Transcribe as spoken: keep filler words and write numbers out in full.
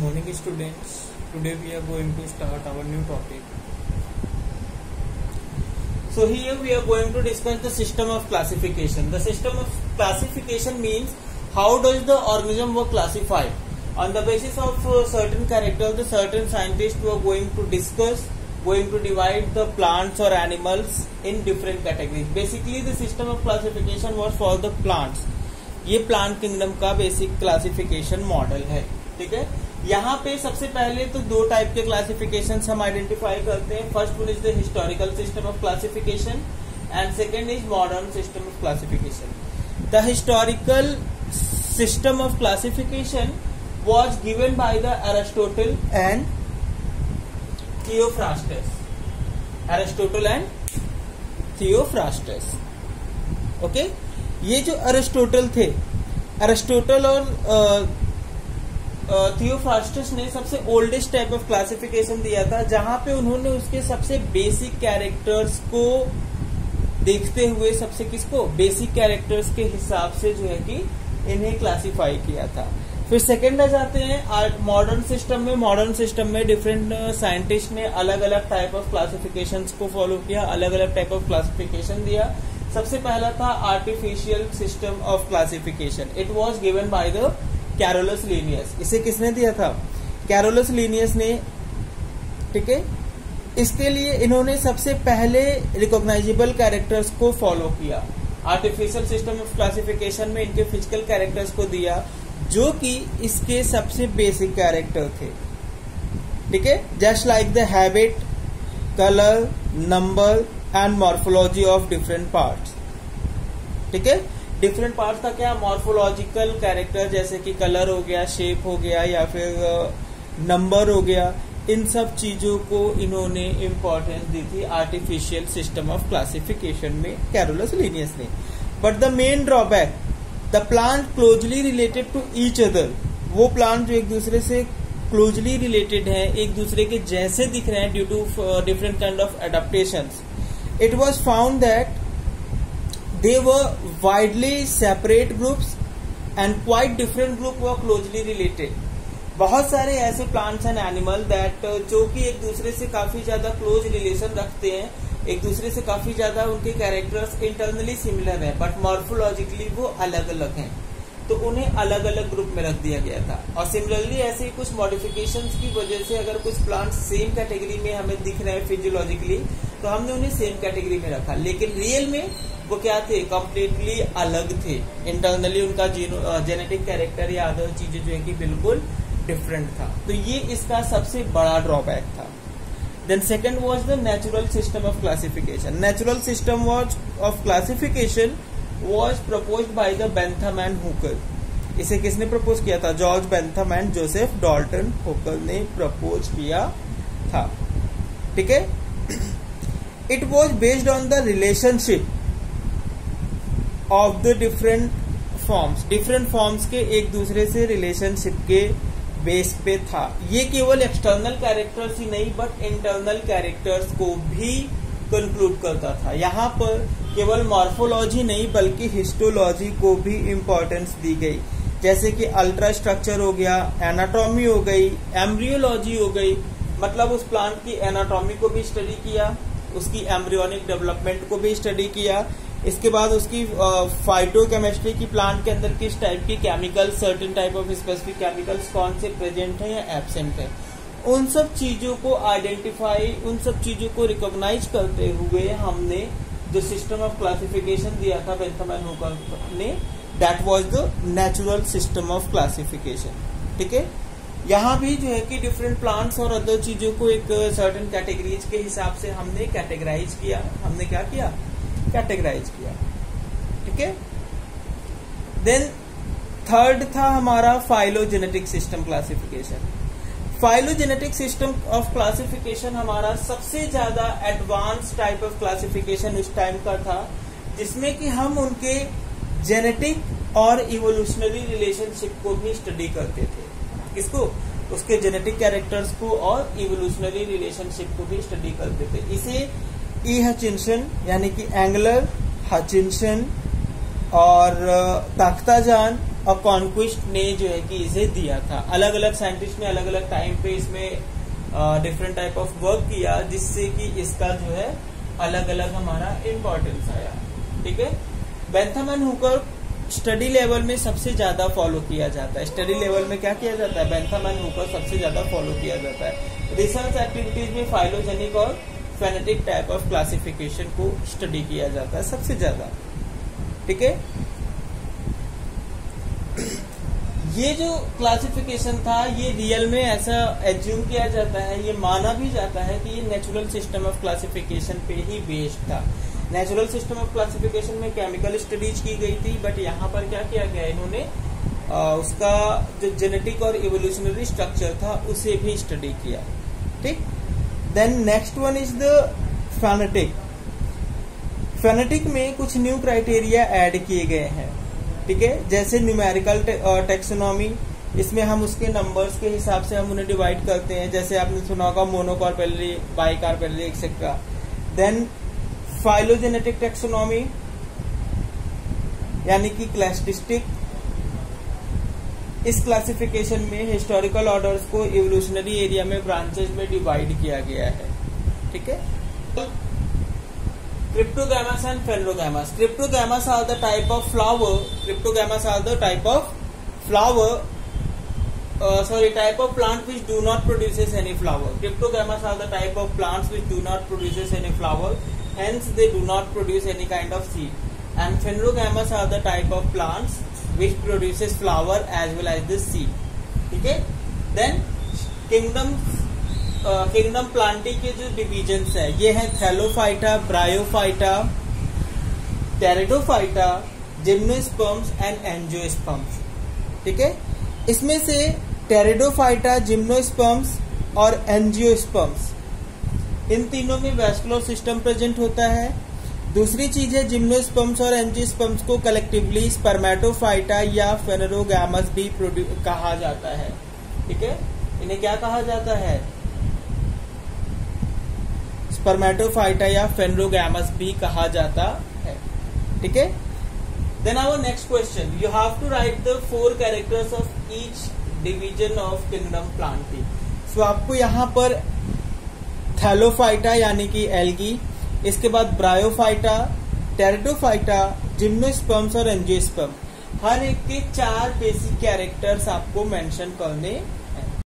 morning students. Today we are going to start our new topic. So here we are going to discuss the system of classification. The system of classification means how does the organism work classified. On the basis of uh, certain characters, the certain scientists were going to discuss, going to divide the plants or animals in different categories. Basically the system of classification was for the plants. ये plant kingdom का basic classification model है. ठीक है, यहाँ पे सबसे पहले तो दो टाइप के क्लासिफिकेशन हम आइडेंटिफाई करते हैं. First one is the historical system of classification and second is modern system of classification. The historical system of classification was given by the Aristotle and Theophrastus. Aristotle and Theophrastus. Okay, ये जो Aristotle थे, Aristotle और Theophrastus ने सबसे oldest type of classification दिया था, जहां पे उन्होंने उसके सबसे बेसिक कैरेक्टर्स को देखते हुए सबसे किसको बेसिक कैरेक्टर्स के हिसाब से जो है कि इन्हें क्लासिफाई किया था. फिर सेकेंड आ जाते हैं मॉडर्न सिस्टम में. मॉडर्न सिस्टम में डिफरेंट साइंटिस्ट ने अलग अलग टाइप ऑफ क्लासिफिकेशंस को फॉलो किया, अलग अलग टाइप ऑफ क्लासिफिकेशन दिया. सबसे पहला था artificial system of classification. It was given by the Carolus Linnaeus. इसे किसने दिया था? कैरोलस लिनियस ने. ठीक है, इसके लिए इन्होंने सबसे पहले रिकॉग्नाइजेबल कैरेक्टर्स को फॉलो किया. आर्टिफिशियल सिस्टम ऑफ क्लासिफिकेशन में इनके फिजिकल कैरेक्टर्स को दिया जो कि इसके सबसे बेसिक कैरेक्टर थे. ठीक है, just like the habit, colour, number and morphology of different parts. ठीक है, डिफरेंट पार्ट्स का क्या मॉर्फोलॉजिकल कैरेक्टर, जैसे कि कलर हो गया, शेप हो गया या फिर नंबर हो गया, इन सब चीजों को इन्होंने इम्पोर्टेंस दी थी आर्टिफिशियल सिस्टम ऑफ क्लासिफिकेशन में कैरोलस लिनियस ने. But the main drawback, the plant closely related to each other. वो प्लांट जो एक दूसरे से क्लोजली रिलेटेड है, एक दूसरे के जैसे दिख रहे हैं due to different kind of adaptations. It was found that they were widely separate groups and quite different group were closely related. बहुत सारे ऐसे प्लांट्स एंड एनिमल दैट जो कि एक दूसरे से काफी ज्यादा क्लोज रिलेशन रखते हैं, एक दूसरे से काफी ज्यादा उनके कैरेक्टर्स इंटरनली सिमिलर है, बट मॉर्फोलॉजिकली वो अलग अलग हैं, तो उन्हें अलग अलग ग्रुप में रख दिया गया था. और सिमिलरली ऐसे कुछ मॉडिफिकेशंस की वजह से अगर कुछ प्लांट्स सेम कैटेगरी में हमें दिख रहे हैं फिजियोलॉजिकली, तो हमने उन्हें सेम कैटेगरी में रखा, लेकिन रियल में वो क्या थे? कंप्लीटली अलग थे. इंटरनली उनका जेनेटिक कैरेक्टर या अदर चीजें जो है कि बिल्कुल डिफरेंट था. तो ये इसका सबसे बड़ा ड्रॉबैक था. Then second was the natural system of classification. Natural system was of classification was proposed by the Bentham and Hooker. इसे किसने प्रपोज किया था? George Bentham and Joseph Dalton Hooker ने प्रपोज किया था. ठीक है, it was based on the relationship of the different forms. Different forms के एक दूसरे से रिलेशनशिप के बेस पे था. ये केवल एक्सटर्नल कैरेक्टर्स ही नहीं बट इंटरनल कैरेक्टर्स को भी कंक्लूड करता था. यहाँ पर केवल मॉर्फोलॉजी नहीं बल्कि हिस्टोलॉजी को भी इम्पोर्टेंस दी गई, जैसे कि अल्ट्रा स्ट्रक्चर हो गया, एनाटॉमी हो गई, एम्ब्रियोलॉजी हो गई. मतलब उस प्लांट की एनाटॉमी को भी स्टडी किया, उसकी एम्ब्रियोनिक डेवलपमेंट को भी स्टडी किया. इसके बाद उसकी फाइटोकेमिस्ट्री की प्लांट के अंदर किस टाइप की chemical, certain type of specific chemicals कौन से प्रेजेंट है या एब्सेंट है, उन सब चीजों को आइडेंटिफाई, उन सब चीजों को रिकॉग्नाइज करते हुए हमने जो सिस्टम ऑफ क्लासिफिकेशन दिया था बेंथम एंड हुकर ने, that was the natural system of classification. ठीक है, यहाँ भी जो है कि डिफरेंट प्लांट्स और अदर चीजों को एक सर्टेन कैटेगरीज के हिसाब से हमने कैटेगराइज किया. हमने क्या किया? कैटेगराइज किया. ठीक है, देन थर्ड था हमारा phylogenetic system classification. Phylogenetic system of classification हमारा सबसे ज्यादा एडवांस टाइप ऑफ क्लासिफिकेशन उस टाइम का था, जिसमें कि हम उनके जेनेटिक और इवोल्यूशनरी रिलेशनशिप को भी स्टडी करते थे. किसको? उसके जेनेटिक कैरेक्टर्स को और इवोल्यूशनरी रिलेशनशिप को भी स्टडी करते थे. इसे ई हचिंसन यानी कि एंगलर, हचिंसन और ताख्ताजान और कॉन्क्विस्ट ने जो है कि इसे दिया था। अलग अलग साइंटिस्ट ने अलग अलग टाइम पे इसमें डिफरेंट टाइप ऑफ वर्क किया, जिससे कि इसका जो है अलग अलग हमारा इम्पोर्टेंस आया। ठीक है, Bentham and Hooker study level में सबसे ज्यादा फॉलो किया जाता है। स्टडी लेवल में क्या किया जाता है? बेंथम एंड हुकर सबसे ज्यादा फॉलो किया जाता है। रिसर्च एक्टिविटीज में फाइलोजेनिक और फेनेटिक टाइप ऑफ क्लासिफिकेशन को स्टडी किया जाता है सबसे ज्यादा। ठीक है, ये जो क्लासिफिकेशन था ये रियल में ऐसा एज्यूम किया जाता है, ये माना भी जाता है कि ये नेचुरल सिस्टम ऑफ क्लासिफिकेशन पे ही बेस्ड था। नेचुरल सिस्टम ऑफ क्लासिफिकेशन में केमिकल स्टडीज की गई थी, बट यहाँ पर क्या किया गया, इन्होंने आ, उसका जो जेनेटिक और इवोल्यूशनरी स्ट्रक्चर था उसे भी स्टडी किया। ठीक, then next one is the phenetic. Phenetic में कुछ न्यू क्राइटेरिया ऐड किए गए हैं। ठीक है, जैसे न्यूमेरिकल टेक्सोनॉमी, इसमें हम उसके नंबर्स के हिसाब से हम उन्हें डिवाइड करते हैं। जैसे आपने सुना होगा monocarpellary, bicarpellary etcetera. Then phylogenetic taxonomy यानी कि क्लासिस्टिक, इस क्लासिफिकेशन में हिस्टोरिकल ऑर्डर्स को इवोल्यूशनरी एरिया में ब्रांचेस में डिवाइड किया गया है। ठीक है, Cryptogamous and Phanerogamous. Cryptogamous are the type of flower. Cryptogamous are the type of flower. Uh, sorry, type of plant which do not produces any flower. Cryptogamous are the type of plants which do not produces any flower. Hence, they do not produce any kind of seed. And Phanerogamous are the type of plants which produces flower as well as the seed. ठीक है? Then kingdom kingdom Plantae के जो divisions है ये है Thallophyta, Bryophyta, Pteridophyta, gymnosperms and angiosperms. ठीक है, इसमें से टेरिडोफाइटा, जिम्नोस्पर्म्स और एंजियोस्पर्म्स, इन तीनों में वैस्कुलर सिस्टम प्रेजेंट होता है। दूसरी चीज है जिम्नोस्पर्म्स और एंजियोस्पर्म्स को कलेक्टिवली स्पर्मेटोफाइटा या फेनेरोगैमस भी कहा जाता है। ठीक है, इन्हें क्या कहा जाता है? स्पर्मेटोफाइटा या फेनेरोगैमस भी कहा जाता है। ठीक है, then our next question, you have to write the four characters of each division of kingdom Plantae. सो आपको यहाँ पर थैलोफाइटा यानी कि एल्गी, इसके बाद ब्रायोफाइटा, टेरिडोफाइटा, जिम्नोस्पर्म्स और एंजियोस्पर्म, हर एक के चार बेसिक कैरेक्टर्स आपको मेंशन करने